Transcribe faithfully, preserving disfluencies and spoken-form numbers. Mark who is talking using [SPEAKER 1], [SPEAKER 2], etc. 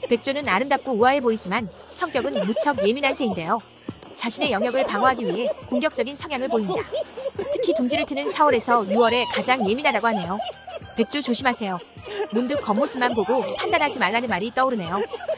[SPEAKER 1] 백조는 아름답고 우아해 보이지만 성격은 무척 예민한 새인데요. 자신의 영역을 방어하기 위해 공격적인 성향을 보입니다. 특히 둥지를 트는 사월에서 유월에 가장 예민하다고 하네요. 백조 조심하세요. 문득 겉모습만 보고 판단하지 말라는 말이 떠오르네요.